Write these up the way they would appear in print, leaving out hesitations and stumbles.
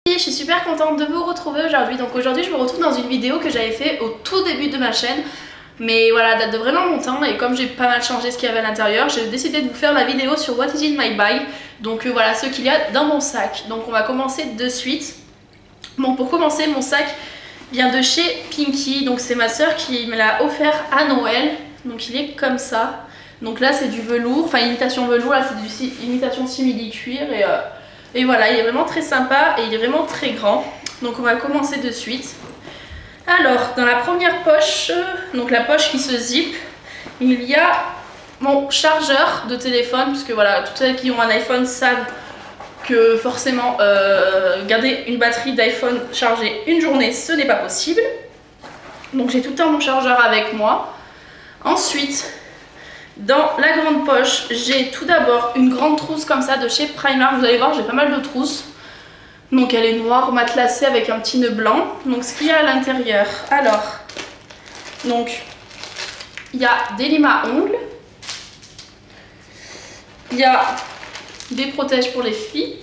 Je suis super contente de vous retrouver aujourd'hui. Donc aujourd'hui je vous retrouve dans une vidéo que j'avais fait au tout début de ma chaîne. Mais voilà, date de vraiment longtemps et comme j'ai pas mal changé ce qu'il y avait à l'intérieur, j'ai décidé de vous faire la vidéo sur What is in my bag. Donc voilà ce qu'il y a dans mon sac. Donc on va commencer de suite. Bon, pour commencer, mon sac vient de chez Pinky. Donc c'est ma soeur qui me l'a offert à Noël. Donc il est comme ça. Donc là c'est du velours, enfin imitation velours, là c'est du imitation simili-cuir et voilà, il est vraiment très sympa et il est vraiment très grand. Donc on va commencer de suite. Alors dans la première poche, donc la poche qui se zip, il y a mon chargeur de téléphone, puisque voilà, toutes celles qui ont un iPhone savent que forcément garder une batterie d'iPhone chargée une journée ce n'est pas possible. Donc j'ai tout le temps mon chargeur avec moi. Ensuite, dans la grande poche, j'ai tout d'abord une grande trousse comme ça de chez Primark. Vous allez voir, j'ai pas mal de trousses. Donc elle est noire, matelassée avec un petit nœud blanc. Donc ce qu'il y a à l'intérieur, alors, donc il y a des limes à ongles, il y a des protèges pour les filles,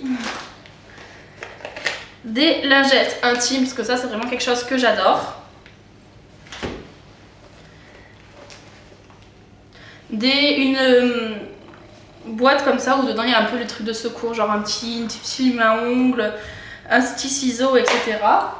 des lingettes intimes, parce que ça c'est vraiment quelque chose que j'adore. Une boîte comme ça où dedans il y a un peu les trucs de secours, genre un petit lime à ongles, un petit ciseau, etc.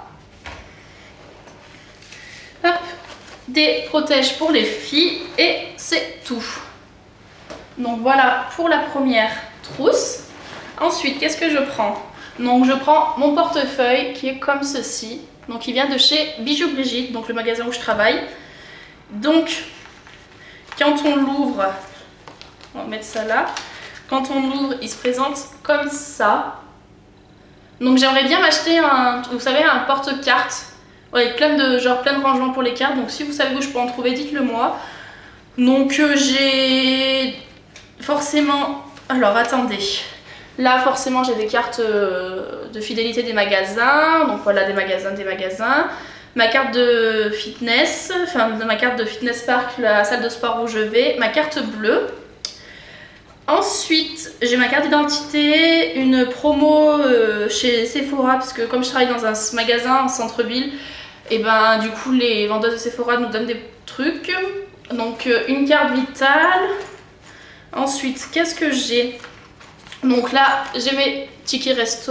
Hop, des protèges pour les filles et c'est tout. Donc voilà pour la première trousse. Ensuite, qu'est-ce que je prends? Donc je prends mon portefeuille qui est comme ceci. Donc il vient de chez Bijoux Brigitte, donc le magasin où je travaille. Donc quand on l'ouvre, on va mettre ça là. Quand on l'ouvre, il se présente comme ça. Donc j'aimerais bien m'acheter un, vous savez, un porte-cartes. Avec plein de rangements pour les cartes. Donc si vous savez où je peux en trouver, dites-le moi. Donc j'ai forcément... Alors attendez. Là forcément j'ai des cartes de fidélité des magasins. Donc voilà, des magasins. Ma carte de fitness, enfin ma carte de fitness park, la salle de sport où je vais, ma carte bleue. Ensuite, j'ai ma carte d'identité, une promo chez Sephora, parce que comme je travaille dans un magasin en centre-ville, et ben du coup les vendeuses de Sephora nous donnent des trucs. Donc une carte vitale. Ensuite, qu'est-ce que j'ai? Donc là, j'ai mes tickets resto.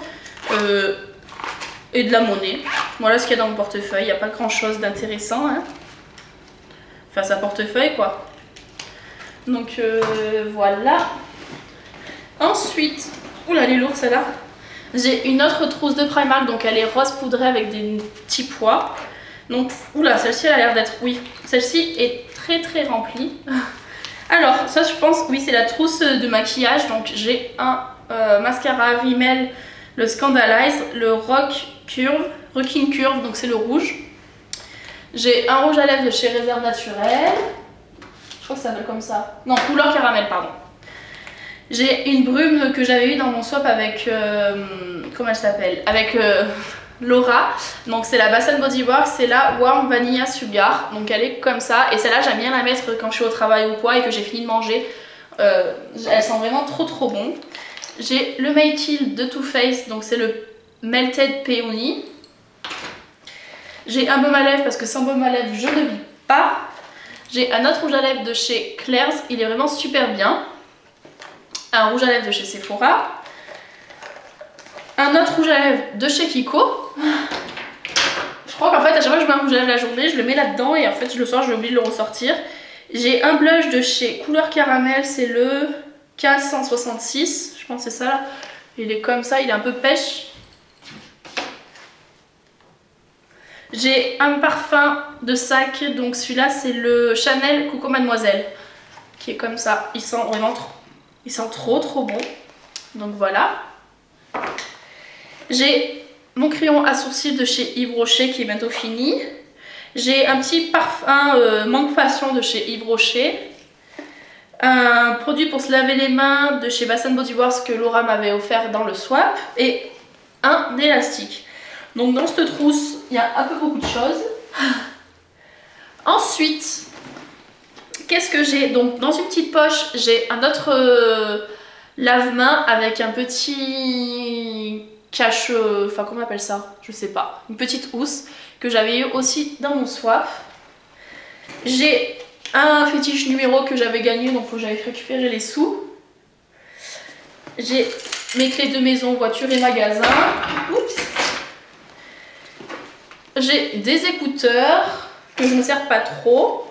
Et de la monnaie. Voilà ce qu'il y a dans mon portefeuille. Il n'y a pas grand chose d'intéressant. Hein. Enfin, c'est un portefeuille quoi. Donc voilà. Ensuite, oula, elle est lourde celle-là. J'ai une autre trousse de Primark. Donc elle est rose poudrée avec des petits pois. Donc, oula, celle-ci elle a l'air d'être. Oui, celle-ci est très remplie. Alors, ça je pense, oui, c'est la trousse de maquillage. Donc j'ai un mascara Rimmel. Le Scandalize, le Rocking Curve, donc c'est le rouge. J'ai un rouge à lèvres de chez Réserve Naturelle. Je crois que ça s'appelle comme ça. Non, couleur caramel, pardon. J'ai une brume que j'avais eu dans mon swap avec... comment elle s'appelle? Avec Laura. Donc c'est la Bath & Body Works, c'est la Warm Vanilla Sugar. Donc elle est comme ça. Et celle-là, j'aime bien la mettre quand je suis au travail ou quoi et que j'ai fini de manger. Elle sent vraiment trop bon. J'ai le Make It de Too Faced, donc c'est le Melted Peony. J'ai un baume à lèvres parce que sans baume à lèvres je ne vis pas. J'ai un autre rouge à lèvres de chez Claire's, il est vraiment super bien. Un rouge à lèvres de chez Sephora. Un autre rouge à lèvres de chez Kiko. Je crois qu'en fait à chaque fois que je mets un rouge à lèvres la journée, je le mets là-dedans et en fait le soir je oublie de le ressortir. J'ai un blush de chez Couleur Caramel, c'est le K166. Je pense que c'est ça là. Il est comme ça, il est un peu pêche. J'ai un parfum de sac, donc celui-là c'est le Chanel Coco Mademoiselle. Qui est comme ça, il sent vraiment trop bon. Donc voilà. J'ai mon crayon à sourcils de chez Yves Rocher qui est bientôt fini. J'ai un petit parfum Manque Passion de chez Yves Rocher. Un produit pour se laver les mains de chez Bath & Body Works que Laura m'avait offert dans le swap et un élastique. Donc dans cette trousse, il y a un peu beaucoup de choses. Ensuite, qu'est-ce que j'ai? Donc dans une petite poche, j'ai un autre lave-main avec un petit cache... Enfin, comment on appelle ça? Je sais pas. Une petite housse que j'avais eu aussi dans mon swap. J'ai un fétiche numéro que j'avais gagné, donc j'avais récupéré les sous. J'ai mes clés de maison, voiture et magasin. Oups. J'ai des écouteurs que je ne sers pas trop.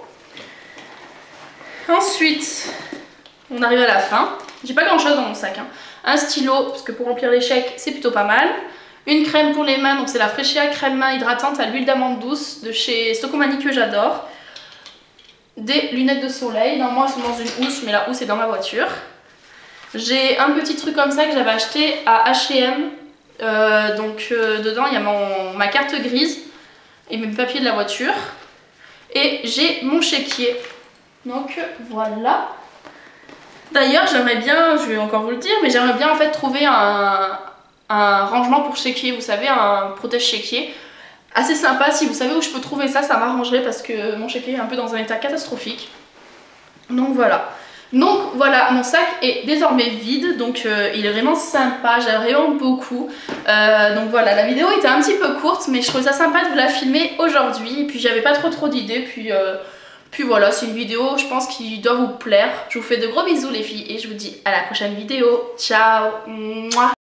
Ensuite, on arrive à la fin. J'ai pas grand chose dans mon sac, hein. Un stylo, parce que pour remplir les chèques, c'est plutôt pas mal. Une crème pour les mains, donc c'est la Fresia crème main hydratante à l'huile d'amande douce de chez Stocomanie que j'adore. Des lunettes de soleil, normalement elles sont dans une housse, mais la housse est dans ma voiture. J'ai un petit truc comme ça que j'avais acheté à H&M. Dedans il y a ma carte grise et mes papiers de la voiture. Et j'ai mon chéquier. Donc voilà. D'ailleurs j'aimerais bien, je vais encore vous le dire, mais j'aimerais bien en fait trouver un rangement pour chéquier, vous savez, un protège-chéquier. Assez sympa, si vous savez où je peux trouver ça, ça m'arrangerait parce que mon chéquier est un peu dans un état catastrophique. Donc voilà. Donc voilà, mon sac est désormais vide, donc il est vraiment sympa, j'aime vraiment beaucoup. Donc voilà, la vidéo était un petit peu courte, mais je trouvais ça sympa de vous la filmer aujourd'hui. Et puis j'avais pas trop d'idées, puis voilà, c'est une vidéo, je pense, qui doit vous plaire. Je vous fais de gros bisous les filles et je vous dis à la prochaine vidéo. Ciao. Mouah.